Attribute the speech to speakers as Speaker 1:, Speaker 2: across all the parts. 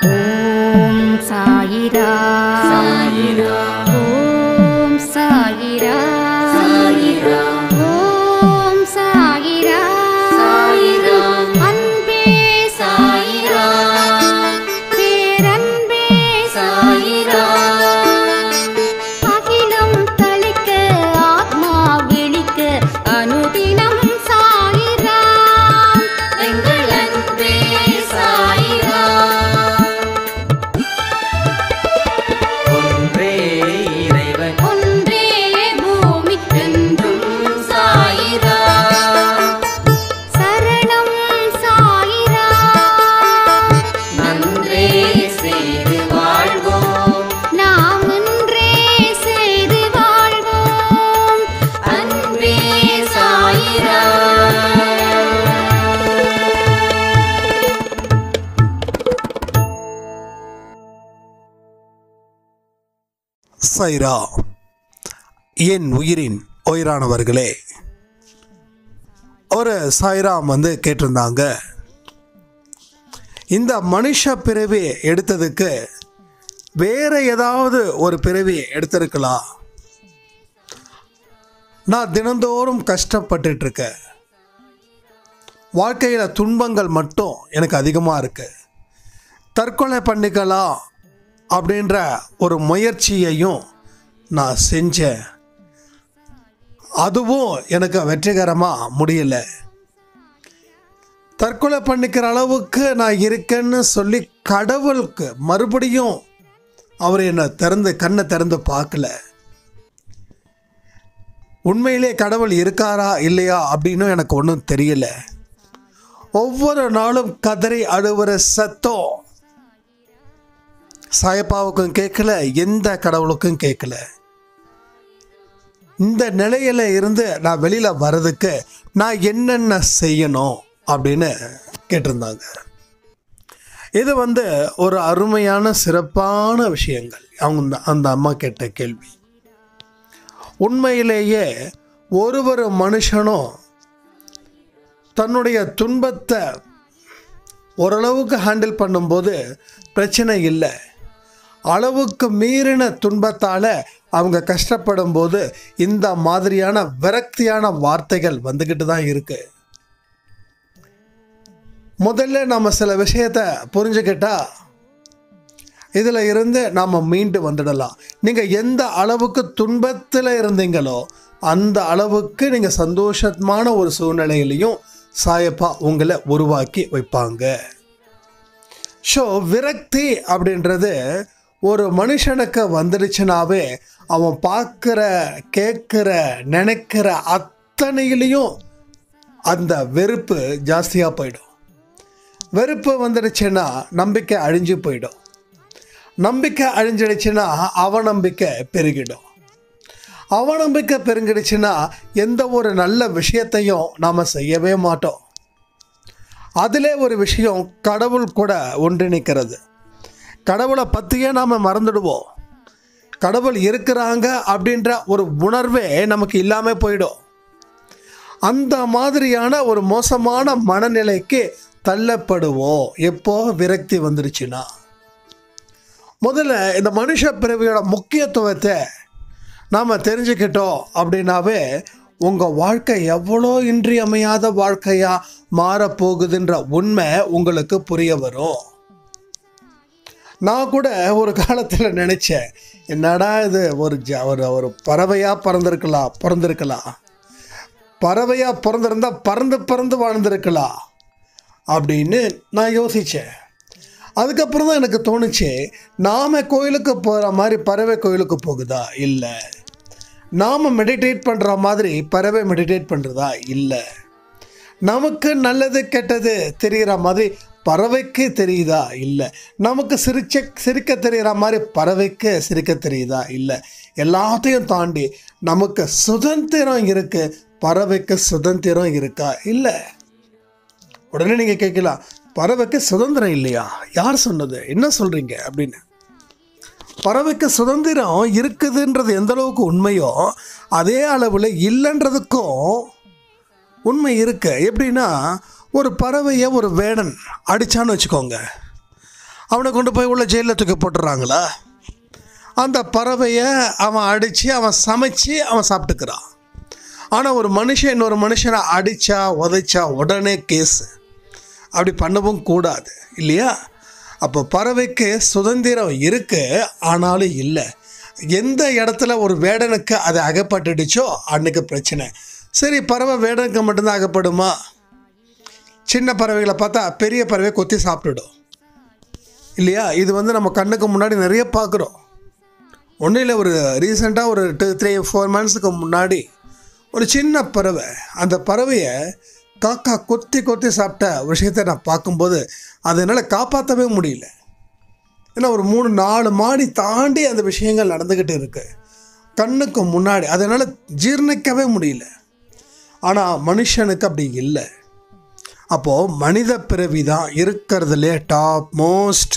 Speaker 1: ஓம் சாயிரா சாயிரா ஓம் சாயிரா சாயிரா ஓம் சாயிரா சாயிரா அன்பே சாயிரா பேரன்பே சாயிரா அகிலம் தளிக்க ஆத்மா விழிக்க அனுதினம் சாயிரா எங்கள் அன்பே சாயிரா
Speaker 2: ஒன்றே இறைவன்
Speaker 1: ஒன்றே பூமிக்கென்றும் சாயிரா சரணம் சாயிரா
Speaker 2: நன்றே செய்து வாழ்வோம்
Speaker 1: நாம் ஒன்றே செய்து வாழ்வோம்
Speaker 2: அன்பே சாயிரா
Speaker 3: சாயிரா. என் உயிரின் உயிரானவர்களே, ஒரு சாய்ராம் கேட்டிருந்தாங்க, இந்த மனுஷ பிறவி எடுத்ததுக்கு வேற ஏதாவது ஒரு பிறவி எடுத்திருக்கலாம். நான் தினந்தோறும் கஷ்டப்பட்டுட்டு இருக்கேன். வாழ்க்கையில் துன்பங்கள் மட்டும் எனக்கு அதிகமாக இருக்கு. தற்கொலை பண்ணிக்கலாம் அப்படின்ற ஒரு முயற்சியையும் நான் செஞ்சேன். அதுவும் எனக்கு வெற்றிகரமாக முடியல. தற்கொலை பண்ணிக்கிற அளவுக்கு நான் இருக்கேன்னு சொல்லி கடவுளுக்கு மறுபடியும் அவர் என்னை கண்ணை திறந்து பார்க்கல. உண்மையிலே கடவுள் இருக்காரா இல்லையா அப்படின்னு எனக்கு ஒன்றும் தெரியல. ஒவ்வொரு நாளும் கதறி அழுவுற சத்தம் சாயப்பாவுக்கும் கேட்கல, எந்த கடவுளுக்கும் கேட்கல. இந்த நிலையில இருந்து நான் வெளியில வர்றதுக்கு நான் என்னென்ன செய்யணும் அப்படின்னு கேட்டிருந்தாங்க. இது ஒரு அருமையான சிறப்பான விஷயங்கள் அந்த அம்மா கேட்ட கேள்வி. உண்மையிலேயே ஒரு மனுஷனும் தன்னுடைய துன்பத்தை ஓரளவுக்கு ஹேண்டில் பண்ணும்போது பிரச்சனை இல்லை. அளவுக்கு மீறின துன்பத்தால் அவங்க கஷ்டப்படும் போது இந்த மாதிரியான விரக்தியான வார்த்தைகள் வந்துக்கிட்டு தான் இருக்கு. முதல்ல நம்ம சில விஷயத்தை புரிஞ்சுக்கிட்டா இதில் இருந்து நாம் மீண்டு வந்துடலாம். நீங்கள் எந்த அளவுக்கு துன்பத்தில் இருந்தீங்களோ அந்த அளவுக்கு நீங்கள் சந்தோஷமான ஒரு சூழ்நிலையிலையும் சாயப்பா உங்களை உருவாக்கி வைப்பாங்க. ஸோ விரக்தி அப்படின்றது ஒரு மனுஷனுக்கு வந்துடுச்சுனாவே அவன் பார்க்குற, கேட்குற, நினைக்கிற அத்தனையிலையும் அந்த வெறுப்பு ஜாஸ்தியாக போயிடும். வெறுப்பு வந்துடுச்சுன்னா நம்பிக்கை அழிஞ்சு போயிடும். நம்பிக்கை அழிஞ்சிடுச்சுன்னா அவநம்பிக்கை பெருகிடும். அவநம்பிக்கை பெருங்கிடுச்சுன்னா எந்த ஒரு நல்ல விஷயத்தையும் நாம் செய்யவே மாட்டோம். அதிலே ஒரு விஷயம் கடவுள் கூட ஒன்றிணைக்கிறது. கடவுளை பற்றியே நாம் மறந்துடுவோம். கடவுள் இருக்கிறாங்க அப்படின்ற ஒரு உணர்வே நமக்கு இல்லாமல் போயிடும். அந்த மாதிரியான ஒரு மோசமான மனநிலைக்கு தள்ளப்படுவோம் எப்போ விரக்தி வந்துடுச்சுன்னா. முதல்ல இந்த மனுஷ பிறவியோட முக்கியத்துவத்தை நாம் தெரிஞ்சுக்கிட்டோம் அப்படின்னாவே உங்கள் வாழ்க்கை எவ்வளோ இன்றியமையாத வாழ்க்கையாக மாறப்போகுதுன்ற உண்மை உங்களுக்கு புரிய வரும். நான் கூட ஒரு காலத்தில் நினச்சேன், என்னடா இது ஒரு பறவையாக பிறந்திருக்கலாம், பறவையாக பிறந்திருந்தால் பறந்து வாழ்ந்திருக்கலாம் அப்படின்னு நான் யோசித்தேன். அதுக்கப்புறம் தான் எனக்கு தோணுச்சு, நாம் கோயிலுக்கு போகிற மாதிரி பறவை கோயிலுக்கு போகுதா? இல்லை. நாம் மெடிடேட் பண்ணுற மாதிரி பறவை மெடிடேட் பண்ணுறதா? இல்லை. நமக்கு நல்லது கெட்டது தெரிகிற மாதிரி பறவைக்கு தெரியுதா? இல்லை. நமக்கு சிரிக்க தெரிகிற மாதிரி பறவைக்கு சிரிக்க தெரியுதா? இல்லை. எல்லாத்தையும் தாண்டி நமக்கு சுதந்திரம் இருக்குது, பறவைக்கு சுதந்திரம் இருக்கா? இல்லை. உடனே நீங்கள் கேட்கலாம், பறவைக்கு சுதந்திரம் இல்லையா? யார் சொன்னது? என்ன சொல்கிறீங்க அப்படின்னு. பறவைக்கு சுதந்திரம் இருக்குதுன்றது எந்த அளவுக்கு உண்மையோ அதே அளவில் இல்லைன்றதுக்கும் உண்மை இருக்கு. எப்படின்னா, ஒரு பறவையை ஒரு வேடன் அடித்தான்னு வச்சுக்கோங்க, அவனை கொண்டு போய் உள்ள ஜெயிலில் தூக்கி போட்டுறாங்களா? அந்த பறவையை அவன் அடித்து அவன் சமைச்சு அவன் சாப்பிட்டுக்கிறான். ஆனால் ஒரு மனுஷன் இன்னொரு மனுஷனை அடித்தா உதைச்சா உடனே கேஸு. அப்படி பண்ணவும் கூடாது இல்லையா? அப்போ பறவைக்கு சுதந்திரம் இருக்குது, ஆனாலும் இல்லை. எந்த இடத்துல ஒரு வேடனுக்கு அது அகப்பட்டுடுச்சோ அன்றைக்கு பிரச்சனை. சரி, பறவை வேடனுக்கு மட்டும்தான் அகப்படுமா? சின்ன பறவைகளை பார்த்தா பெரிய பறவை கொத்தி சாப்பிட்டுடும் இல்லையா? இது நம்ம கண்ணுக்கு முன்னாடி நிறைய பார்க்குறோம். ஒன்றும் இல்லை, ஒரு ரீசெண்டாக ஒரு 2-3-4 மந்த்ஸுக்கு முன்னாடி ஒரு சின்ன பறவை, அந்த பறவையை காக்கா கொத்தி கொத்தி சாப்பிட்ட விஷயத்தை நான் பார்க்கும்போது அதனால் காப்பாற்றவே முடியல. ஏன்னா ஒரு 3-4 மாடி தாண்டி அந்த விஷயங்கள் நடந்துக்கிட்டு இருக்கு கண்ணுக்கு முன்னாடி, அதனால் ஜீர்ணிக்கவே முடியல. ஆனால் மனுஷனுக்கு அப்படி இல்லை. அப்போது மனித பிறவி தான் இருக்கிறதுலே டாப் மோஸ்ட்.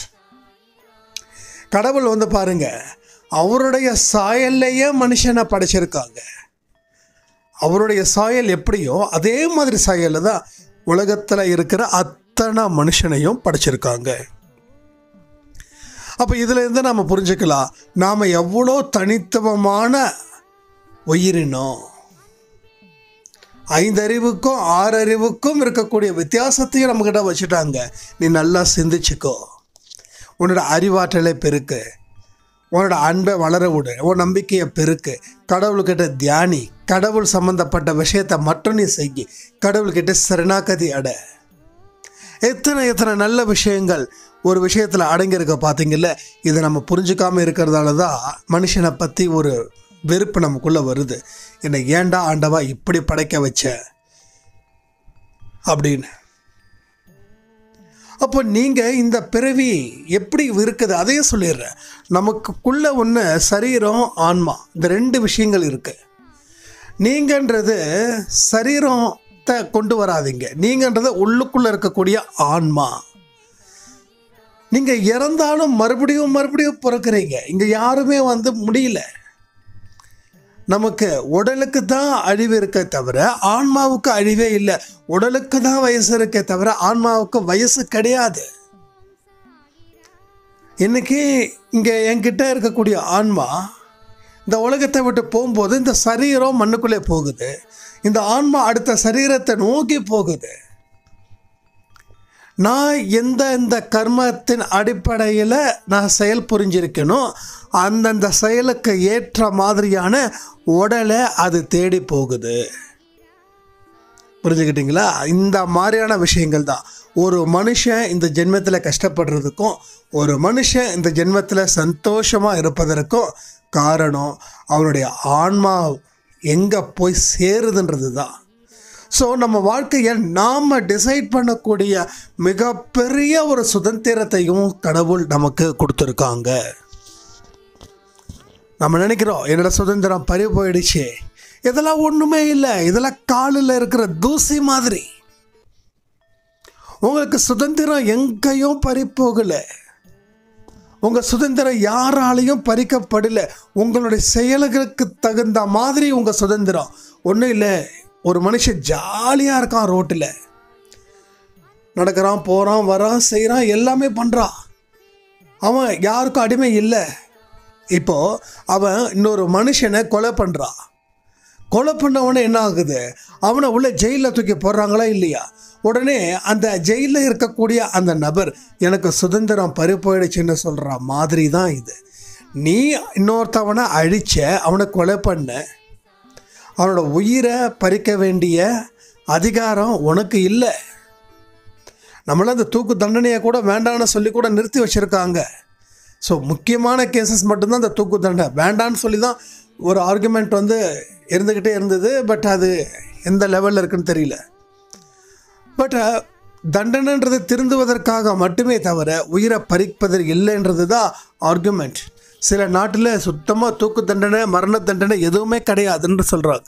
Speaker 3: கடவுள் பாருங்க, அவருடைய சாயல்லையே மனுஷனை படைச்சிருக்காங்க. அவருடைய சாயல் எப்படியோ அதே மாதிரி சாயலில் தான் உலகத்தில் இருக்கிற அத்தனை மனுஷனையும் படைச்சிருக்காங்க. அப்போ இதிலேருந்து நாம் புரிஞ்சுக்கலாம், நாம் எவ்வளோ தனித்துவமான உயிரினோம். 5 அறிவுக்கும் 6 அறிவுக்கும் இருக்கக்கூடிய வித்தியாசத்தையும் நம்மக்கிட்ட வச்சுட்டாங்க. நீ நல்லா சிந்திச்சுக்கோ, உன்னோட அறிவாற்றலை பெருக்கு, உன்னோட அன்பை வளர விடு, உன் நம்பிக்கையை பெருக்கு, கடவுள்கிட்ட தியானி, கடவுள் சம்மந்தப்பட்ட விஷயத்தை மட்டும் நீ செய்ய, கடவுள்கிட்ட சரணாகதி அட. எத்தனை நல்ல விஷயங்கள் ஒரு விஷயத்தில் அடங்கியிருக்க பார்த்தீங்கல்ல. இதை நம்ம புரிஞ்சுக்காமல் இருக்கிறதால தான் மனுஷனை பற்றி ஒரு வெறுப்பு நமக்குள்ளே வருது. என்னை ஏண்டா ஆண்டவா இப்படி படைக்க வச்ச அப்படின்னு. அப்போ நீங்கள் இந்த பிறவி எப்படி இருக்குது அதையும் சொல்லிடுறேன். நமக்குள்ள ஒன்று சரீரம் ஆன்மா, இந்த 2 விஷயங்கள் இருக்குது. நீங்கன்றது சரீரத்தை கொண்டு வராதிங்க, நீங்கன்றது உள்ளுக்குள்ளே இருக்கக்கூடிய ஆன்மா. நீங்கள் இறந்தாலும் மறுபடியும் பிறக்கிறீங்க. இங்கே யாருமே முடியல. நமக்கு உடலுக்கு தான் அழிவு இருக்க தவிர ஆன்மாவுக்கு அழிவே இல்லை. உடலுக்கு தான் வயசு இருக்க தவிர ஆன்மாவுக்கு வயசு கிடையாது. இன்னைக்கு இங்கே என்கிட்ட இருக்கக்கூடிய ஆன்மா இந்த உலகத்தை விட்டு போகும்போது இந்த சரீரம் மண்ணுக்குள்ளே போகுது, இந்த ஆன்மா அடுத்த சரீரத்தை நோக்கி போகுது. நான் இந்த கர்மத்தின் அடிப்படையில் நான் செயல் புரிஞ்சிருக்கணும், அந்தந்த செயலுக்கு ஏற்ற மாதிரியான உடலை அது தேடி போகுது. புரிஞ்சுக்கிட்டீங்களா? இந்த மாதிரியான விஷயங்கள் தான் ஒரு மனுஷன் இந்த ஜென்மத்தில் கஷ்டப்படுறதுக்கும் ஒரு மனுஷன் இந்த ஜென்மத்தில் சந்தோஷமாக இருப்பதற்கும் காரணம் அவனுடைய ஆன்மா எங்கே போய் சேருதுன்றது தான். ஸோ நம்ம வாழ்க்கையை நாம் டிசைட் பண்ணக்கூடிய மிகப்பெரிய ஒரு சுதந்திரத்தையும் கடவுள் நமக்கு கொடுத்துருக்காங்க. நம்ம நினைக்கிறோம் என்னோட சுதந்திரம் பறி போயிடுச்சு, இதெல்லாம் ஒன்றுமே இல்லை, இதெல்லாம் காலில் இருக்கிற தூசி மாதிரி. உங்களுக்கு சுதந்திரம் எங்கேயும் பறி போகலை, உங்கள் சுதந்திரம் யாராலையும் பறிக்கப்படலை. உங்களுடைய செயல்களுக்கு தகுந்த மாதிரி உங்கள் சுதந்திரம். ஒன்றும் இல்லை, ஒரு மனுஷன் ஜாலியாக இருக்கான், ரோட்டில் நடக்கிறான், போகிறான், வரான், செய்கிறான், எல்லாமே பண்ணுறான், அவன் யாருக்கும் அடிமை இல்லை. இப்போது அவன் இன்னொரு மனுஷனை கொலை பண்ணுறான். கொலை பண்ணவனே என்ன ஆகுது, அவனை உள்ள ஜெயிலில் தூக்கி போடுறாங்களா இல்லையா? உடனே அந்த ஜெயிலில் இருக்கக்கூடிய அந்த நபர் எனக்கு சுதந்திரம் பறி போயிடுச்சுன்னு சொல்கிற மாதிரி தான் இது. நீ இன்னொருத்தவனை அழிச்ச, அவனை கொலை பண்ண, அவனோட உயிரை பறிக்க வேண்டிய அதிகாரம் உனக்கு இல்லை. நம்மளாம் அந்த தூக்கு தண்டனையை கூட வேண்டான்னு சொல்லி கூட நிறுத்தி வச்சுருக்காங்க. ஸோ முக்கியமான கேசஸ் மட்டும்தான் அந்த தூக்கு தண்டனை வேண்டான்னு சொல்லி தான் ஒரு ஆர்குமெண்ட் இருந்துக்கிட்டே இருந்தது. பட் அது எந்த லெவலில் இருக்குன்னு தெரியல. பட் தண்டனைன்றது திருந்துவதற்காக மட்டுமே தவிர உயிரை பறிப்பதற்கு இல்லைன்றது தான் ஆர்குமெண்ட். சில நாட்டில் சுத்தமாக தூக்கு தண்டனை, மரண தண்டனை எதுவுமே கிடையாதுன்னு சொல்கிறாங்க.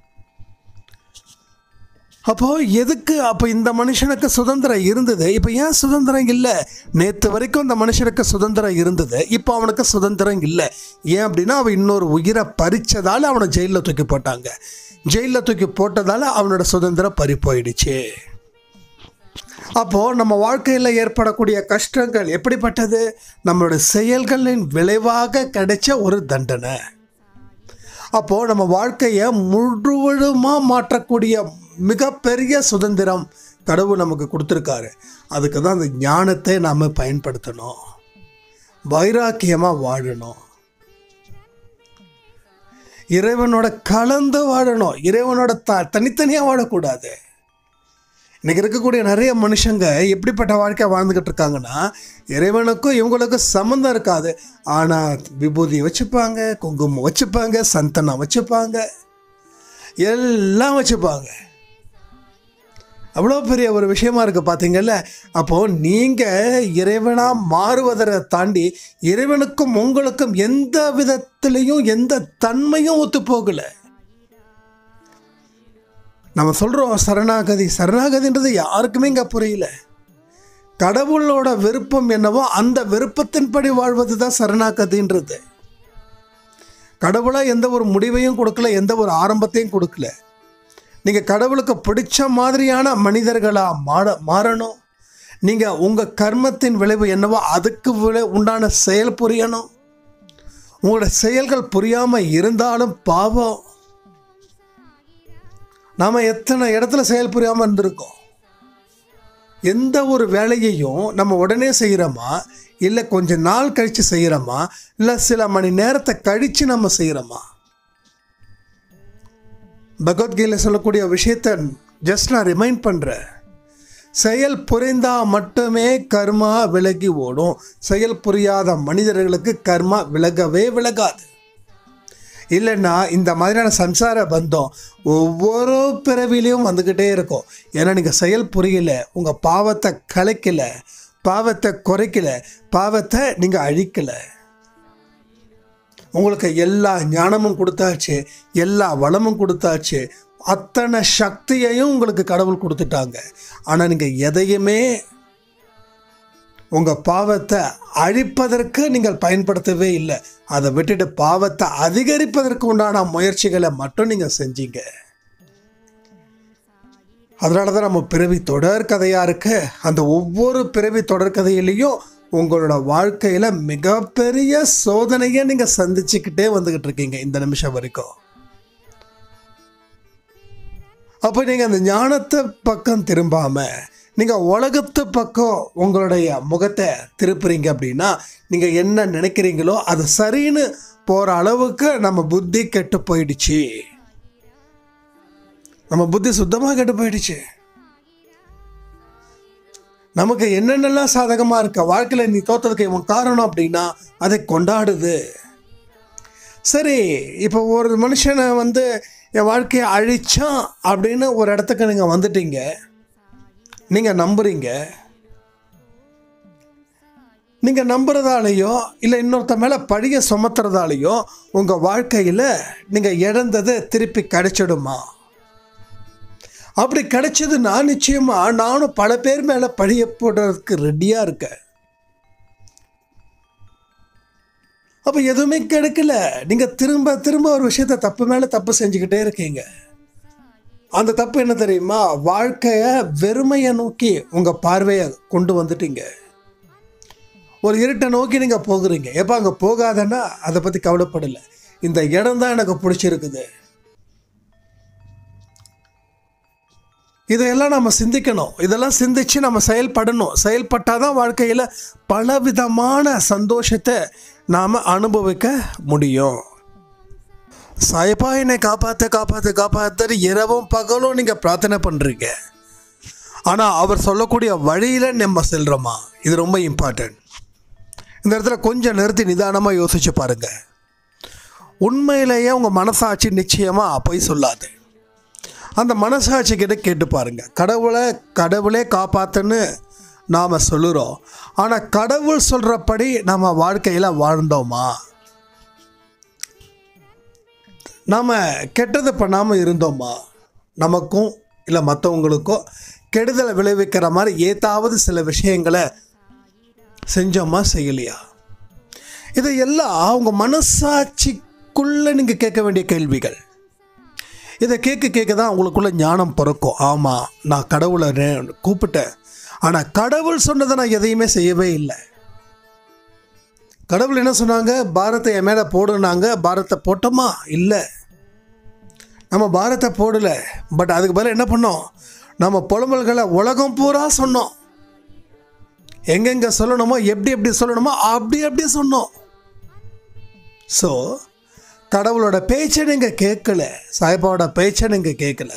Speaker 3: அப்போ இந்த மனுஷனுக்கு சுதந்திரம் இருந்தது, இப்போ ஏன் சுதந்திரம் இல்லை? நேற்று வரைக்கும் இந்த மனுஷனுக்கு சுதந்திரம் இருந்தது, இப்போ அவனுக்கு சுதந்திரம் இல்லை. ஏன் அப்படின்னா அவன் இன்னொரு உயிரை பறித்ததால் அவனை ஜெயிலில் தூக்கி போட்டாங்க. ஜெயிலில் தூக்கி போட்டதால் அவனோட சுதந்திரம் பறி போயிடுச்சு. அப்போது நம்ம வாழ்க்கையில் ஏற்படக்கூடிய கஷ்டங்கள் எப்படிப்பட்டது? நம்மளுடைய செயல்களின் விளைவாக கிடைச்ச ஒரு தண்டனை. அப்போது நம்ம வாழ்க்கையை முழுவதுமாக மாற்றக்கூடிய மிகப்பெரிய சுதந்திரம் கடவுள் நமக்கு கொடுத்துருக்காரு. அதுக்கு தான் அந்த ஞானத்தை நாம் பயன்படுத்தணும், வைராக்கியமாக வாழணும், இறைவனோட கலந்து வாழணும், இறைவனோட தனித்தனியாக வாழக்கூடாது. இன்றைக்கி இருக்கக்கூடிய நிறைய மனுஷங்க எப்படிப்பட்ட வாழ்க்கை வாழ்ந்துக்கிட்டு இருக்காங்கன்னா, இறைவனுக்கும் இவங்களுக்கும் சம்மந்தம் இருக்காது. ஆனால் விபூதி வச்சுப்பாங்க, குங்குமம் வச்சுப்பாங்க, சந்தனம் வச்சுப்பாங்க, எல்லாம் வச்சுப்பாங்க. அவ்வளோ பெரிய ஒரு விஷயமா இருக்குது பார்த்தீங்கல்ல. அப்போது நீங்கள் இறைவனாக மாறுவதை தாண்டி இறைவனுக்கும் உங்களுக்கும் எந்த விதத்துலேயும் எந்த தன்மையும் ஒத்து போகலை. நம்ம சொல்கிறோம் சரணாகதி, சரணாகதின்றது யாருக்குமே இங்கே புரியல. கடவுளோட விருப்பம் என்னவோ அந்த விருப்பத்தின்படி வாழ்வது தான் சரணாகதின்றது. கடவுளாக எந்த ஒரு முடிவையும் கொடுக்கல, எந்த ஒரு ஆரம்பத்தையும் கொடுக்கல. நீங்கள் கடவுளுக்கு பிடிச்ச மாதிரியான மனிதர்களாக மாறணும். நீங்கள் உங்கள் கர்மத்தின் விளைவு என்னவோ அதுக்கு உண்டான செயல் புரியணும். உங்களோட செயல்கள் புரியாமல் இருந்தாலும் பாவம். நாம் எத்தனை இடத்துல செயல் புரியாமல் இருந்திருக்கோம். எந்த ஒரு வேலையையும் நம்ம உடனே செய்கிறோமா, இல்லை கொஞ்ச நாள் கழித்து செய்கிறோமா, இல்லை சில மணி நேரத்தை கழித்து நம்ம செய்கிறோமா? பகவத்கீதையில் சொல்லக்கூடிய விஷயத்தை ஜஸ்ட் நான் ரிமைண்ட் பண்ணுறேன். செயல் புரிந்தால் மட்டுமே கர்மா விலகி ஓடும். செயல் புரியாத மனிதர்களுக்கு கர்மா விலகவே விலகாது. இல்லைன்னா இந்த மாதிரியான சம்சார பந்தம் ஒவ்வொரு பிறவிலையும் வந்துக்கிட்டே இருக்கும். ஏன்னா நீங்கள் செயல் புரியல, உங்கள் பாவத்தை கலைக்கலை, பாவத்தை குறைக்கலை, பாவத்தை நீங்கள் அழிக்கலை. உங்களுக்கு எல்லா ஞானமும் கொடுத்தாச்சு, எல்லா வளமும் கொடுத்தாச்சு, அத்தனை சக்தியையும் உங்களுக்கு கடவுள் கொடுத்துட்டாங்க. ஆனால் நீங்கள் எதையுமே உங்கள் பாவத்தை அழிப்பதற்கு நீங்கள் பயன்படுத்தவே இல்லை. அதை விட்டுட்டு பாவத்தை அதிகரிப்பதற்கு உண்டான முயற்சிகளை மட்டும் நீங்கள் செஞ்சீங்க. அதனால தான் நம்ம பிறவி தொடர் கதையாக இருக்கு. அந்த ஒவ்வொரு பிறவி தொடர் கதையிலையும் உங்களோட வாழ்க்கையில் மிகப்பெரிய சோதனையை நீங்கள் சந்திச்சுக்கிட்டே வந்துக்கிட்டு இருக்கீங்க இந்த நிமிஷம் வரைக்கும். அப்போ நீங்கள் அந்த ஞானத்தை பக்கம் திரும்பாமல் நீங்கள் உலகத்து பக்கம் உங்களுடைய முகத்தை திருப்புறீங்க அப்படின்னா, நீங்கள் என்ன நினைக்கிறீங்களோ அது சரின்னு போகிற அளவுக்கு நம்ம புத்தி கெட்டு போயிடுச்சு. நம்ம புத்தி சுத்தமாக கெட்டு போயிடுச்சு. நமக்கு என்னென்னலாம் சாதகமாக இருக்க வாழ்க்கையில் நீ தோற்றதுக்கு இவன் காரணம் அப்படின்னா அதை கொண்டாடுது. சரி, இப்போ ஒரு மனுஷனை என் வாழ்க்கையை அழிச்சான் அப்படின்னு ஒரு இடத்துக்கு நீங்கள் வந்துட்டீங்க, நீங்கள் நம்புறீங்க. நீங்கள் நம்புறதாலேயோ இல்லை இன்னொருத்த மேலே பழிய சுமத்துறதாலேயோ உங்கள் வாழ்க்கையில் நீங்கள் இழந்தது திருப்பி கிடைச்சிடுமா? அப்படி கிடைச்சதுன்னா நிச்சயமாக நானும் பல பேர் மேலே பழிய போடுறதுக்கு ரெடியாக இருக்கேன். அப்போ எதுவுமே கிடைக்கல. நீங்கள் திரும்ப திரும்ப ஒரு விஷயத்தை தப்பு மேலே தப்பு செஞ்சுக்கிட்டே இருக்கீங்க. அந்த தப்பு என்ன தெரியுமா? வாழ்க்கையை வெறுமையை நோக்கி உங்கள் பார்வையை கொண்டு வந்துட்டீங்க. ஒரு இருட்டை நோக்கி நீங்கள் போகிறீங்க. எப்போ அங்கே போகாதன்னா அதை பற்றி கவலைப்படலை. இந்த இடம் தான் எனக்கு பிடிச்சிருக்குது. இதையெல்லாம் நம்ம சிந்திக்கணும். இதெல்லாம் சிந்திச்சு நம்ம செயல்படணும். செயல்பட்டால் தான் வாழ்க்கையில் பலவிதமான சந்தோஷத்தை நாம் அனுபவிக்க முடியும். சாயப்பா என்னை காப்பாற்ற காப்பாற்ற காப்பாற்ற இரவும் பகலும் நீங்கள் பிரார்த்தனை பண்ணுறீங்க. ஆனால் அவர் சொல்லக்கூடிய வழியில் நம்ம செல்கிறோமா? இது ரொம்ப இம்பார்ட்டன்ட். இந்த இடத்துல கொஞ்சம் நிறுத்தி நிதானமாக யோசிச்சு பாருங்கள். உண்மையிலேயே உங்கள் மனசாட்சி நிச்சயமாக போய் சொல்லாது. அந்த மனசாட்சிக்கிட்ட கேட்டு பாருங்கள். கடவுளே காப்பாற்றுன்னு நாம் சொல்லுகிறோம். ஆனால் கடவுள் சொல்கிறபடி நம்ம வாழ்க்கையில் வாழ்ந்தோமா? நாம் கெட்டது பண்ணாமல் இருந்தோமா? நமக்கும் இல்லை மற்றவங்களுக்கோ கெடுதலை விளைவிக்கிற மாதிரி ஏதாவது சில விஷயங்களை செஞ்சோமா, செய்யலையா? இதையெல்லாம் அவங்க மனசாட்சிக்குள்ளே நீங்கள் கேட்க வேண்டிய கேள்விகள். இதை கேட்க கேட்க தான் உங்களுக்குள்ள ஞானம் பிறக்கும். ஆமாம், நான் கடவுளை கூப்பிட்டேன், ஆனால் கடவுள் சொன்னதை நான் எதையுமே செய்யவே இல்லை. கடவுள் என்ன சொன்னாங்க? பாரத்தை என் மேலே போடுனாங்க. பாரத்தை போட்டோமா? இல்லை, நம்ம பாரத்தை போடலை. பட் அதுக்கு பதில் என்ன பண்ணோம்? நம்ம புலம்பல்களை உலகம் பூரா சொன்னோம். எங்கெங்கே சொல்லணுமோ, எப்படி எப்படி சொல்லணுமோ அப்படி அப்படி சொன்னோம். ஸோ கடவுளோட பேச்சை நீங்கள் கேட்கல, சாய்பாவோட பேச்சை நீங்கள் கேட்கல.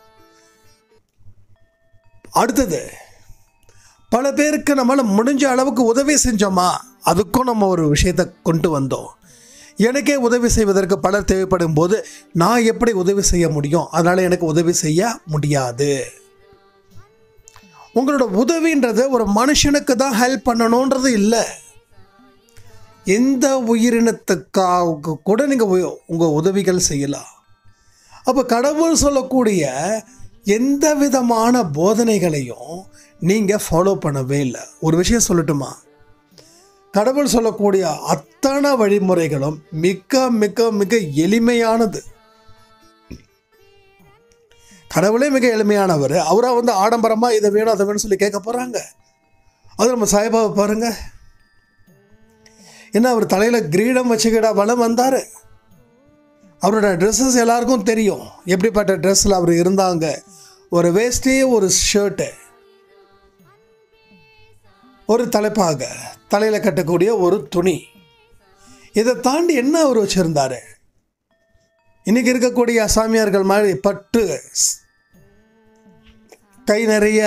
Speaker 3: அடுத்தது, பல பேருக்கு நம்மளால் முடிஞ்ச அளவுக்கு உதவி செஞ்சோமா? அதுக்கும் நம்ம ஒரு விஷயத்தை கொண்டு வந்தோம். எனக்கே உதவி செய்வதற்கு பலர் தேவைப்படும் போது நான் எப்படி உதவி செய்ய முடியும்? அதனால் எனக்கு உதவி செய்ய முடியாது. உங்களோட உதவின்றது ஒரு மனுஷனுக்கு தான் ஹெல்ப் பண்ணணுன்றது இல்லை. எந்த உயிரினத்துக்காக கூட நீங்கள் உங்கள் உதவிகள் செய்யலாம். அப்போ கடவுள் சொல்லக்கூடிய எந்த விதமான போதனைகளையும் நீங்கள் ஃபாலோ பண்ணவே இல்லை. ஒரு விஷயம் சொல்லட்டுமா? கடவுள் சொல்லக்கூடிய அத்தனை வழிமுறைகளும் மிக மிக மிக எளிமையானது. கடவுளே மிக எளிமையானவர். அவராக ஆடம்பரமாக இதை வேணும் அதை வேணும்னு சொல்லி கேட்க போகிறாங்க. அது நம்ம சாய்பாவை பாருங்க, என்ன அவர் தலையில் கிரீடம் வச்சுக்கிட்டா வளம் வந்தார். அவரோட ட்ரெஸ்ஸஸ் எல்லாருக்கும் தெரியும் எப்படிப்பட்ட ட்ரெஸ்ஸில் அவர் இருந்தாங்க. ஒரு வேஷ்டி, ஒரு ஷர்ட்டு, ஒரு தலைப்பாக, தலையில் கட்டக்கூடிய ஒரு துணி. இதை தாண்டி என்ன அவர் வச்சுருந்தார்? இன்றைக்கி இருக்கக்கூடிய சாமியார்கள் மாதிரி பட்டு, கை நிறைய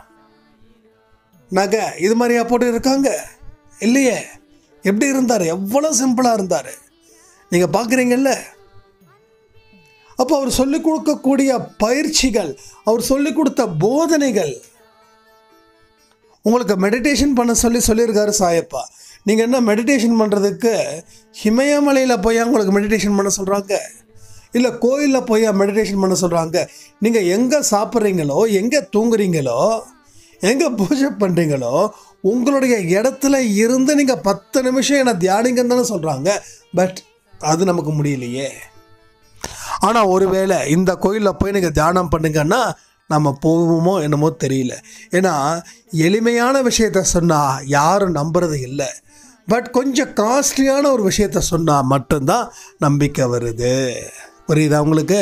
Speaker 3: நகை, இது மாதிரியா போட்டு இருக்காங்க? இல்லையே. எப்படி இருந்தார்? எவ்வளோ சிம்பிளாக இருந்தார். நீங்கள் பார்க்குறீங்கல்ல. அப்போ அவர் சொல்லிக் கொடுக்கக்கூடிய பயிற்சிகள், அவர் சொல்லிக் கொடுத்த போதனைகள், உங்களுக்கு மெடிடேஷன் பண்ண சொல்லியிருக்காரு சாயப்பா. நீங்கள் என்ன மெடிடேஷன் பண்ணுறதுக்கு ஹிமயமலையில் போய் உங்களுக்கு மெடிடேஷன் பண்ண சொல்கிறாங்க? இல்லை கோயிலில் போய் மெடிடேஷன் பண்ண சொல்கிறாங்க? நீங்கள் எங்கே சாப்பிட்றீங்களோ, எங்கே தூங்குறீங்களோ, எங்கே பூஜை பண்ணுறீங்களோ, உங்களுடைய இடத்துல இருந்து நீங்கள் 10 நிமிஷம் என்னை தியானிங்கன்னு தானே சொல்கிறாங்க. பட் அது நமக்கு முடியலையே. ஆனால் ஒருவேளை இந்த கோயிலில் போய் நீங்கள் தியானம் பண்ணுங்கன்னா நம்ம போவோமோ என்னமோ தெரியல. ஏன்னா எளிமையான விஷயத்த சொன்னால் யாரும் நம்புறது இல்லை. பட் கொஞ்சம் காஸ்ட்லியான ஒரு விஷயத்த சொன்னால் மட்டும்தான் நம்பிக்கை வருது. புரியுதா உங்களுக்கு?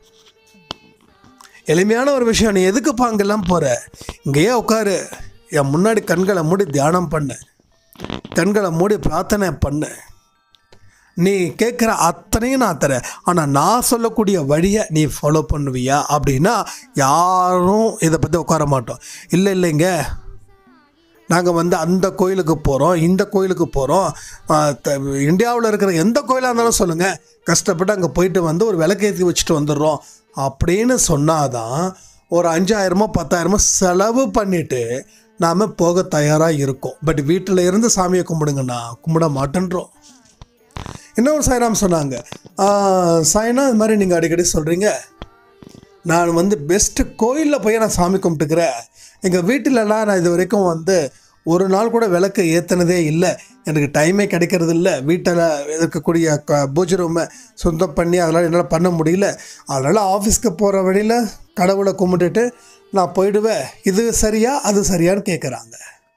Speaker 3: எளிமையான ஒரு விஷயம், நீ எதுக்குப்பா அங்கெல்லாம் போகிற? இங்கேயே உட்காரு, என் முன்னாடி கண்களை மூடி தியானம் பண்ணு, கண்களை மூடி பிரார்த்தனை பண்ணு, நீ கேட்குற அத்தனையும் நான் தரேன், ஆனால் நான் சொல்லக்கூடிய வழியை நீ ஃபாலோ பண்ணுவியா அப்படின்னா யாரும் இதை பற்றி உட்கார மாட்டோம். இல்லை இல்லைங்க, நாங்கள் அந்த கோயிலுக்கு போகிறோம், இந்த கோயிலுக்கு போகிறோம், இந்தியாவில் இருக்கிற எந்த கோயிலாக இருந்தாலும் சொல்லுங்கள், கஷ்டப்பட்டு அங்கே போயிட்டு ஒரு விளக்கேற்றி வச்சுட்டு வந்துடுறோம் அப்படின்னு சொன்னாதான் ஒரு 5000 10,000 செலவு பண்ணிவிட்டு நாம் போக தயாராக இருக்கோம். பட் வீட்டில் இருந்து சாமியை கும்பிடுங்கண்ணா கும்பிட மாட்டேன்றோம். இன்னொரு சாய்ராம் சொன்னாங்க, சாய்னா இது மாதிரி நீங்கள் அடிக்கடி சொல்கிறீங்க, நான் பெஸ்ட்டு கோயிலில் போய் நான் சாமி கும்பிட்டுக்கிறேன், எங்கள் வீட்டிலலாம் நான் இது வரைக்கும் ஒரு நாள் கூட விளக்கு ஏற்றினதே இல்லை, எனக்கு டைமே கிடைக்கிறது இல்லை, வீட்டில் இருக்கக்கூடிய பூஜை ரூமை சொந்தம் பண்ணி அதெல்லாம் என்னால் பண்ண முடியல, அதனால் ஆஃபீஸ்க்கு போகிற வழியில் கடவுளை கும்பிட்டுட்டு நான் போயிடுவேன், இது சரியா அது சரியான்னு கேட்குறாங்க.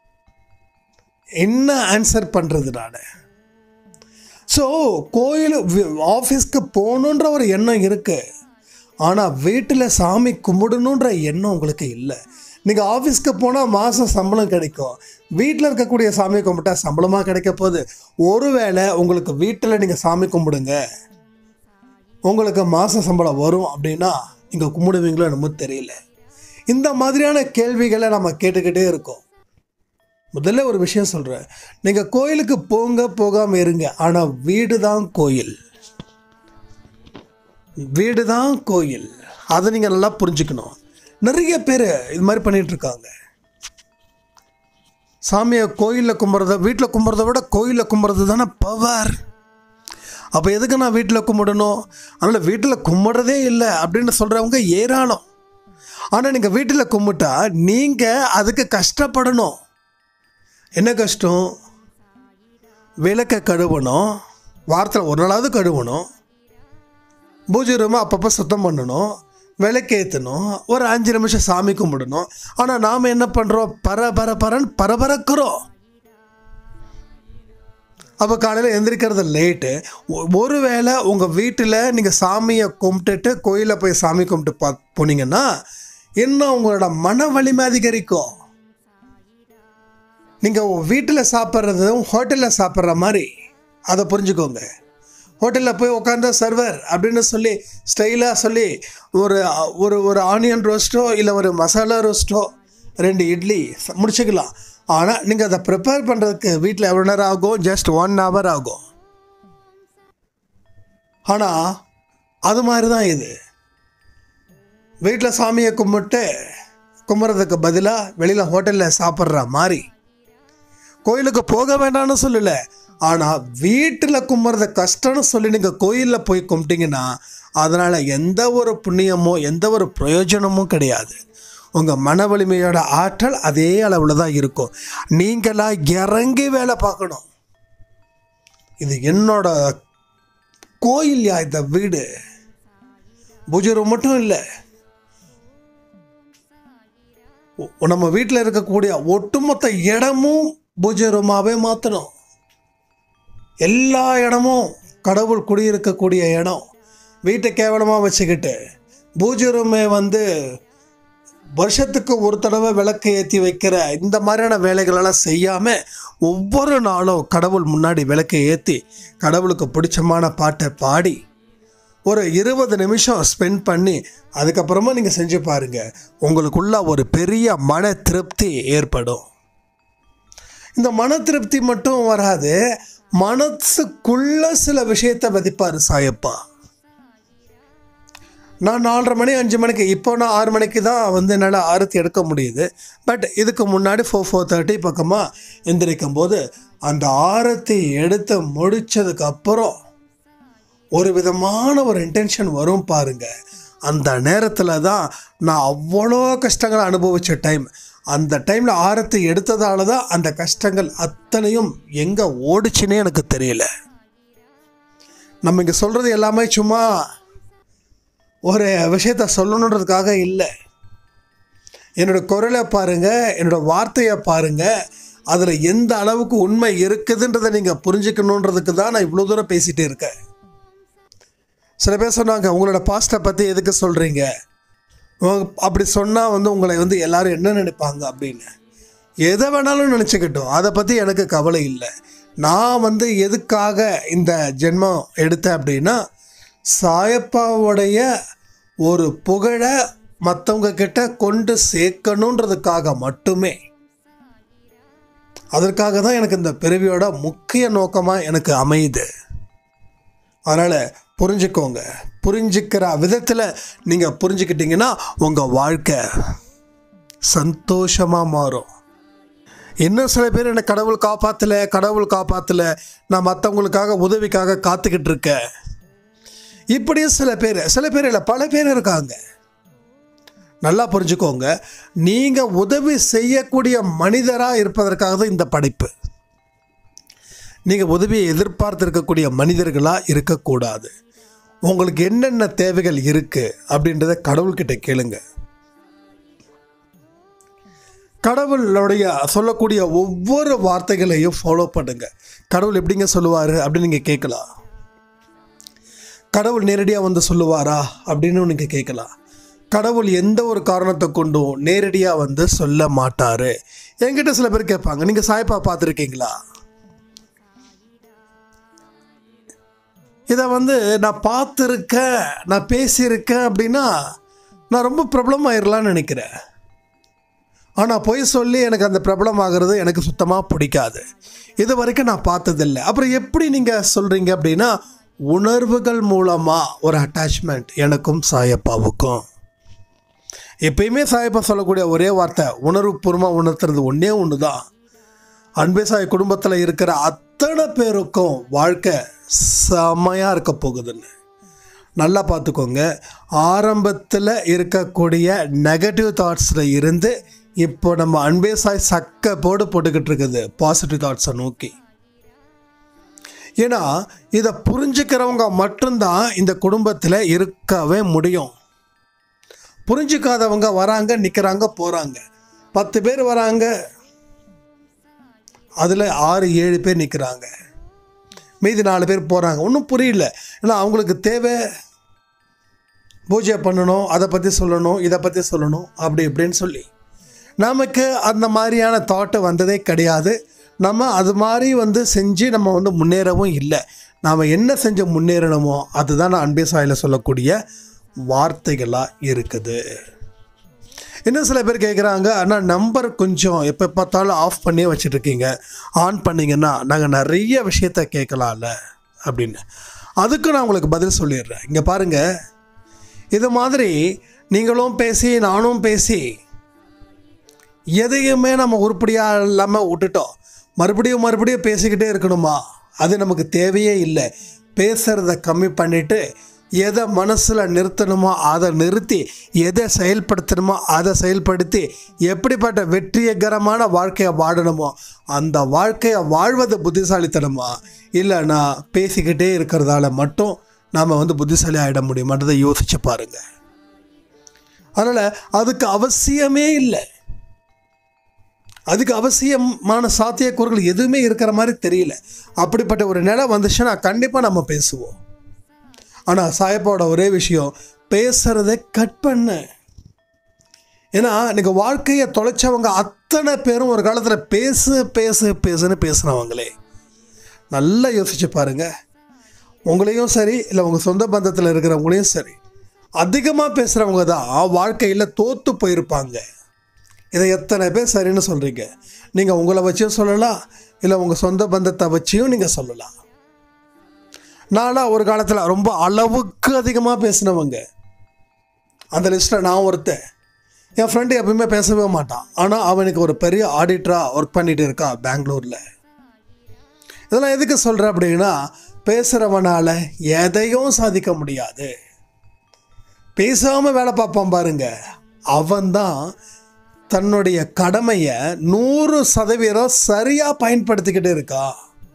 Speaker 3: என்ன ஆன்சர் பண்ணுறது நான்? ஸோ கோயில் ஆஃபீஸ்க்கு போகணுன்ற ஒரு எண்ணம் இருக்குது, ஆனால் வீட்டில் சாமி கும்பிடணுன்ற எண்ணம் உங்களுக்கு இல்லை. நீங்கள் ஆஃபீஸ்க்கு போனால் மாதம் சம்பளம் கிடைக்கும், வீட்டில் இருக்கக்கூடிய சாமி கும்பிட்டா சம்பளமாக கிடைக்க போகுது. ஒருவேளை உங்களுக்கு வீட்டில் நீங்கள் சாமி கும்பிடுங்க, உங்களுக்கு மாத சம்பளம் வரும் அப்படின்னா நீங்கள் கும்பிடுவீங்களோ என்னமோ தெரியல. இந்த மாதிரியான கேள்விகளை நம்ம கேட்டுக்கிட்டே இருக்கோம். முதல்ல ஒரு விஷயம் சொல்கிறேன், நீங்கள் கோயிலுக்கு போகாமல் இருங்க, ஆனால் வீடு தான் கோயில், வீடு தான் கோயில், அதை நீங்கள் நல்லா புரிஞ்சுக்கணும். நிறைய பேர் இது மாதிரி பண்ணிகிட்ருக்காங்க. சாமியை கோயிலில் கும்பிட்றத வீட்டில் கும்பிட்றத விட கோயிலில் கும்பிட்றது தானே பவர். அப்போ எதுக்கு நான் வீட்டில் கும்பிடணும்? அதனால் வீட்டில் கும்பிட்றதே இல்லை அப்படின்னு சொல்கிறவங்க ஏராளம். ஆனால் நீங்கள் வீட்டில் கும்பிட்டா நீங்கள் அதுக்கு கஷ்டப்படணும். என்ன கஷ்டம்? விளக்கை கழுவணும், வாரத்தில் ஒரு நாளாவது கழுவணும், பூஜை ரூமை அப்பப்போ சுத்தம் பண்ணணும், விளக்கேற்றணும், ஒரு 5 நிமிஷம் சாமி கும்பிடணும். ஆனால் நாம் என்ன பண்ணுறோம்? பரபரக்கிறோம். அப்போ காலையில் எந்திரிக்கிறது லேட்டு. ஒருவேளை உங்கள் வீட்டில் நீங்கள் சாமியை கும்பிட்டுட்டு கோயிலில் போய் சாமி கும்பிட்டு போனீங்கன்னா இன்னும் உங்களோட மன வலிமை அதிகரிக்கும். நீங்கள் வீட்டில் சாப்பிட்றதும் ஹோட்டலில் சாப்பிட்ற மாதிரி அதை புரிஞ்சுக்கோங்க. ஹோட்டலில் போய் உட்காந்து சர்வர் அப்படின்னு சொல்லி ஸ்டைலாக சொல்லி ஒரு ஒரு ஒரு ஆனியன் ரோஸ்ட்டோ இல்லை ஒரு மசாலா ரோஸ்ட்டோ 2 இட்லி முடிச்சுக்கலாம். ஆனால் நீங்கள் அதை ப்ரிப்பேர் பண்ணுறதுக்கு வீட்டில் எவ்வளோ நேரம் ஆகும்? ஜஸ்ட் 1 hour ஆகும். ஆனால் அது மாதிரி தான் இது. வீட்டில் சாமியை கும்பிட்றதுக்கு பதிலாக வெளியில் ஹோட்டலில் சாப்பிட்ற மாதிரி. கோயிலுக்கு போக வேண்டாம்னு சொல்லலை, ஆனால் வீட்டில் கும்பிட்றது கஷ்டம்னு சொல்லி நீங்கள் கோயிலில் போய் கும்பிட்டிங்கன்னா அதனால் எந்த ஒரு புண்ணியமோ எந்த ஒரு பிரயோஜனமும் கிடையாது. உங்கள் மன வலிமையோட ஆற்றல் அதே அளவில் தான் இருக்கும். நீங்களாக இறங்கி வேலை பார்க்கணும். இது என்னோட கோயில்யா, இந்த வீடு பூஜை ரூம் மட்டும் இல்லை, நம்ம வீட்டில் இருக்கக்கூடிய ஒட்டுமொத்த இடமும் பூஜை ரூமாகவே மாற்றணும். எல்லா இடமும் கடவுள் குடியிருக்கக்கூடிய இடம். வீட்டை கேவலமாக வச்சுக்கிட்டு பூஜை ரூமை வருஷத்துக்கு ஒரு தடவை விளக்கு ஏற்றி வைக்கிற இந்த மாதிரியான வேலைகளெல்லாம் செய்யாமல் ஒவ்வொரு நாளும் கடவுள் முன்னாடி விளக்கை ஏற்றி கடவுளுக்கு பிடிச்சமான பாட்டை பாடி ஒரு 20 நிமிஷம் ஸ்பெண்ட் பண்ணி அதுக்கப்புறமா நீங்கள் செஞ்சு பாருங்கள். உங்களுக்குள்ள ஒரு பெரிய மன திருப்தி ஏற்படும். இந்த மன திருப்தி மட்டும் வராது, மனசுக்குள்ள சில விஷயத்தை விதிப்பார் சாயப்பா. நான் 4:30 மணி 5 மணிக்கு, இப்போ நான் 6 மணிக்கு தான் என்னால் ஆரத்தி எடுக்க முடியுது. பட் இதுக்கு முன்னாடி 4:30 பக்கமாக எந்திரிக்கும் போது அந்த ஆரத்தி எடுத்து முடித்ததுக்கப்புறம் ஒரு விதமான ஒரு இன்டென்ஷன் வரும் பாருங்க. அந்த நேரத்தில் தான் நான் அவ்வளோ கஷ்டங்களை அனுபவித்த டைம். அந்த டைமில் ஆரத்தி எடுத்ததால தான் அந்த கஷ்டங்கள் அத்தனையும் எங்கே ஓடிச்சுன்னே எனக்கு தெரியல. நம்ம இங்கே சொல்கிறது எல்லாமே சும்மா ஒரு விஷயத்த சொல்லணுன்றதுக்காக இல்லை. என்னோடய குரலை பாருங்கள், என்னோடய வார்த்தையை பாருங்கள், அதில் எந்த அளவுக்கு உண்மை இருக்குதுன்றதை நீங்கள் புரிஞ்சுக்கணுன்றதுக்கு தான் நான் இவ்வளோ தூரம் பேசிகிட்டே இருக்கேன். சில பேர் சொன்னாங்க, உங்களோட பாஸ்ட்டை பற்றி எதுக்கு சொல்கிறீங்க, அப்படி சொன்னால் உங்களை எல்லோரும் என்ன நினைப்பாங்க அப்படின்னு. எதை வேணாலும் நினச்சிக்கிட்டோம், அதை பற்றி எனக்கு கவலை இல்லை. நான் எதுக்காக இந்த ஜென்மம் எடுத்தேன் அப்படின்னா, சாயப்பாவுடைய ஒரு புகழை மற்றவங்க கிட்ட கொண்டு சேர்க்கணுன்றதுக்காக மட்டுமே. அதற்காக தான் எனக்கு இந்த பிறவியோட முக்கிய நோக்கமாக எனக்கு அமையுது. அதனால் புரிஞ்சுக்கோங்க. புரிஞ்சுக்கிற விதத்தில் நீங்கள் புரிஞ்சுக்கிட்டீங்கன்னா உங்கள் வாழ்க்கை சந்தோஷமாக மாறும். இன்னும் சில பேர் என்னை கடவுள் காப்பாற்றலை, நான் மற்றவங்களுக்காக உதவிக்காக காத்துக்கிட்டு இருக்கேன். இப்படியும் சில பேர் இல்லை, பல பேர் இருக்காங்க. நல்லா புரிஞ்சுக்கோங்க, நீங்கள் உதவி செய்யக்கூடிய மனிதராக இருப்பதற்காக தான் இந்த படைப்பு. நீங்கள் உதவியை எதிர்பார்த்து இருக்கக்கூடிய மனிதர்களாக இருக்கக்கூடாது. உங்களுக்கு என்னென்ன தேவைகள் இருக்குது அப்படின்றத கடவுள்கிட்ட கேளுங்க. கடவுளுடைய சொல்லக்கூடிய ஒவ்வொரு வார்த்தைகளையும் ஃபாலோ பண்ணுங்க. கடவுள் எப்படிங்க சொல்லுவார் அப்படின்னு நீங்கள் கேட்கலாம். கடவுள் நேரடியாக சொல்லுவாரா அப்படின்னு நீங்கள் கேட்கலாம். கடவுள் எந்த ஒரு காரணத்தை கொண்டும் நேரடியாக சொல்ல மாட்டார். என்கிட்ட சில பேர் கேட்பாங்க, நீங்கள் சாயப்பா பார்த்துருக்கீங்களா? இதை நான் பார்த்துருக்கேன், நான் பேசியிருக்கேன் அப்படின்னா நான் ரொம்ப ப்ராப்ளம் ஆயிடலான்னு நினைக்கிறேன். ஆனால் பொய் சொல்லி எனக்கு அந்த ப்ராப்ளம் ஆகிறது எனக்கு சுத்தமாக பிடிக்காது. இது வரைக்கும் நான் பார்த்ததில்லை. அப்புறம் எப்படி நீங்கள் சொல்கிறீங்க அப்படின்னா, உணர்வுகள் மூலமாக ஒரு அட்டாச்மெண்ட் எனக்கும் சாயப்பாவுக்கும். எப்பயுமே சாயப்பா சொல்லக்கூடிய ஒரே வார்த்தை, உணர்வுபூர்வமாக உணர்த்துறது ஒன்று தான். அன்பே சாய் குடும்பத்தில் இருக்கிற அத்தனை பேருக்கும் வாழ்க்கை செமையாக இருக்க போகுதுன்னு நல்லா பார்த்துக்கோங்க. ஆரம்பத்தில் இருக்கக்கூடிய நெகட்டிவ் தாட்ஸில் இருந்து இப்போ நம்ம அன்பே சாய் போட்டுக்கிட்டு இருக்குது பாசிட்டிவ் தாட்ஸை நோக்கி. ஏன்னா இதை புரிஞ்சுக்கிறவங்க மட்டும்தான் இந்த குடும்பத்தில் இருக்கவே முடியும். புரிஞ்சுக்காதவங்க வராங்க, நிற்கிறாங்க, போகிறாங்க. 10 பேர் வராங்க, அதில் 6-7 பேர் நிற்கிறாங்க, மீதி 4 பேர் போகிறாங்க. ஒன்றும் புரியல. ஏன்னா அவங்களுக்கு தேவை பூஜை பண்ணணும், அதை பற்றி சொல்லணும், இதை பற்றி சொல்லணும், அப்படி இப்படின்னு சொல்லி. நமக்கு அந்த மாதிரியான தாட்டு வந்ததே கிடையாது. நம்ம அது மாதிரி செஞ்சு நம்ம முன்னேறவும் இல்லை. நாம் என்ன செஞ்சு முன்னேறணுமோ அதுதான் நான் அன்பே சாயில் சொல்லக்கூடிய வார்த்தைகளாக இருக்குது. இன்னும் சில பேர் கேட்குறாங்க, ஆனால் நம்பர் கொஞ்சம் எப்போ பார்த்தாலும் ஆஃப் பண்ணியே வச்சுட்ருக்கீங்க, ஆன் பண்ணிங்கன்னா நாங்கள் நிறைய விஷயத்த கேட்கலாம்ல அப்படின்னு. அதுக்கும் நான் உங்களுக்கு பதில் சொல்லிடுறேன். இங்கே பாருங்கள், இது மாதிரி நீங்களும் பேசி நானும் பேசி எதையுமே நம்ம உருப்படியாக இல்லாமல் விட்டுட்டோம். மறுபடியும் பேசிக்கிட்டே இருக்கணுமா? அது நமக்கு தேவையே இல்லை. பேசுகிறத கம்மி பண்ணிவிட்டு எதை மனசில் நிறுத்தணுமோ அதை நிறுத்தி, எதை செயல்படுத்தணுமோ அதை செயல்படுத்தி, எப்படிப்பட்ட வெற்றிகரமான வாழ்க்கையை வாழணுமோ அந்த வாழ்க்கையை வாழ்வது புத்திசாலித்தனமா, இல்லைன்னா பேசிக்கிட்டே இருக்கிறதால மட்டும் நாம் புத்திசாலி ஆகிட முடியுமான்றதை யோசிச்சு பாருங்கள். அதனால் அதுக்கு அவசியமே இல்லை. அதுக்கு அவசியமான சாத்தியக்கூறுகள் எதுவுமே இருக்கிற மாதிரி தெரியல. அப்படிப்பட்ட ஒரு நிலை வந்துச்சுன்னா கண்டிப்பாக நம்ம பேசுவோம். ஆனால் சாயப்பாவோட ஒரே விஷயம், பேசுகிறத கட் பண்ணு. ஏன்னா இன்றைக்கி வாழ்க்கையை தொலைச்சவங்க அத்தனை பேரும் ஒரு காலத்தில் பேசுன்னு பேசுனவங்களே. நல்லா யோசிச்சு பாருங்கள். உங்களையும் சரி, இல்லை உங்கள் சொந்த பந்தத்தில் இருக்கிறவங்களையும் சரி, அதிகமாக பேசுகிறவங்க தான் வாழ்க்கையில் தோற்று போயிருப்பாங்க. இதை எத்தனை பேர் சரின்னு சொல்கிறீங்க? நீங்கள் உங்களை வச்சும் சொல்லலாம், இல்லை உங்கள் சொந்த பந்தத்தை வச்சியும் நீங்கள் சொல்லலாம். நான்லாம் ஒரு காலத்தில் ரொம்ப அளவுக்கு அதிகமாக பேசினவங்க. அந்த லிஸ்ட்டில் நான் ஒருத்தன். என் ஃப்ரெண்டு எப்பவுமே பேசவே மாட்டான். ஆனால் அவனுக்கு ஒரு பெரிய ஆடிட்டராக ஒர்க் பண்ணிகிட்டு இருக்கான் பெங்களூரில். இதெல்லாம் எதுக்கு சொல்கிறேன் அப்படின்னா, பேசுகிறவனால் எதையும் சாதிக்க முடியாது. பேசாமல் வேலை பார்ப்பான் பாருங்க, அவன்தான் தன்னுடைய கடமையை 100% சரியாக பயன்படுத்திக்கிட்டு இருக்கா.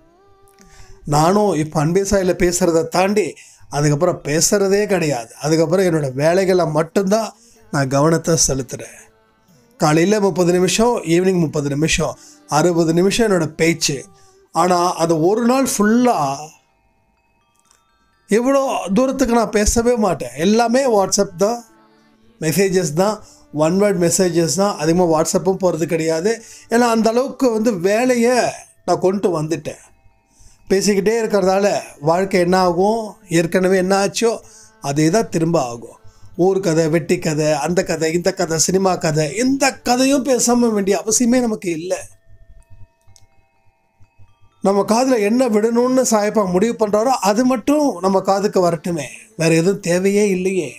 Speaker 3: நானும் இப்போ அன்பே சாயில் பேசுகிறத தாண்டி அதுக்கப்புறம் பேசுகிறதே கிடையாது. அதுக்கப்புறம் என்னோடய வேலைகளை மட்டும்தான் நான் கவனத்தை செலுத்துகிறேன். காலையில் 30 நிமிஷம், ஈவினிங் 30 நிமிஷம், 60 நிமிஷம் என்னோடய பேச்சு. ஆனால் அது ஒரு நாள் ஃபுல்லாக இவ்வளோ தூரத்துக்கு நான் பேசவே மாட்டேன். எல்லாமே வாட்ஸ்அப் தான், மெசேஜஸ் தான், ஒன் வேர்ட் மெசேஜஸ் தான். அதிகமாக வாட்ஸ்அப்பும் போகிறது கிடையாது. ஏன்னா அந்த அளவுக்கு வேலையை நான் கொண்டு வந்துட்டேன். பேசிக்கிட்டே இருக்கிறதால வாழ்க்கை என்ன ஆகும், ஏற்கனவே என்ன ஆச்சோ அதே தான் திரும்ப ஆகும். ஊர் கதை, வெட்டி கதை, அந்த கதை, இந்த கதை, சினிமா கதை, இந்த கதையும் பேசாமல் வேண்டிய அவசியமே நமக்கு இல்லை. நம்ம காதில் என்ன விடணும்னு சாயப்பா முடிவு பண்ணுறாரோ அது மட்டும் நம்ம காதுக்கு வரட்டுமே, வேறு எதுவும் தேவையே இல்லையே.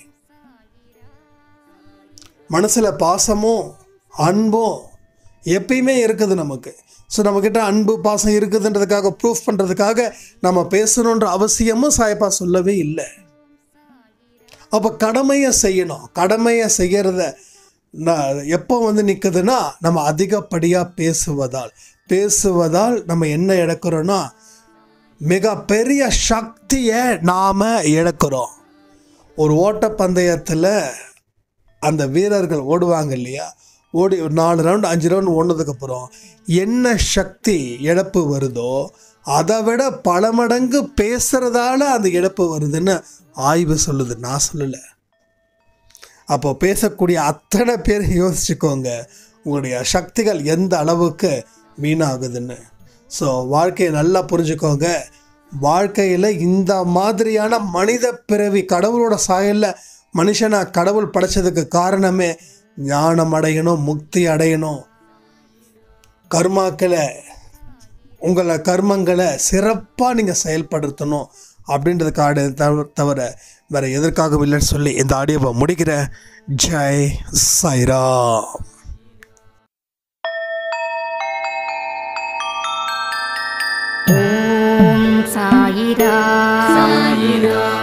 Speaker 3: மனசில் பாசமும் அன்பும் எப்பயுமே இருக்குது நமக்கு. ஸோ நம்மக்கிட்ட அன்பு பாசம் இருக்குதுன்றதுக்காக ப்ரூஃப் பண்ணுறதுக்காக நம்ம பேசணுன்ற அவசியமும் சாயப்பா சொல்லவே இல்லை. அப்போ கடமையை செய்யணும். கடமையை செய்கிறத எப்போ நிற்குதுன்னா, நம்ம அதிகப்படியாக பேசுவதால் நம்ம என்ன இழக்கிறோன்னா, மிகப்பெரிய சக்தியை நாம் இழக்கிறோம். ஒரு ஓட்டப்பந்தயத்தில் அந்த வீரர்கள் ஓடுவாங்க இல்லையா, ஓடி ஒரு 4 ரவுண்டு 5 ரவுண்டு ஓடுனதுக்கப்புறம் என்ன சக்தி இழப்பு வருதோ அதை விட பல மடங்கு பேசுகிறதால அந்த இழப்பு வருதுன்னு ஆய்வு சொல்லுது, நான் சொல்லலை. அப்போ பேசக்கூடிய அத்தனை பேர் யோசிச்சுக்கோங்க, உங்களுடைய சக்திகள் எந்த அளவுக்கு வீணாகுதுன்னு. ஸோ வாழ்க்கையை நல்லா புரிஞ்சுக்கோங்க. வாழ்க்கையில் இந்த மாதிரியான மனித பிறவி, கடவுளோட சாயலில் மனுஷனை கடவுள் படைச்சதுக்கு காரணமே ஞானம் அடையணும், முக்தி அடையணும், உங்களை கர்மங்களை சிறப்பாக நீங்கள் செயல்படுத்தணும் அப்படின்றதுக்காக தவிர வேறு எதற்காகவும் இல்லைன்னு சொல்லி இந்த ஆடியோவை முடிக்கிறேன். ஜெய் சாய்ராம்.
Speaker 1: ஓம் சாயிராம்.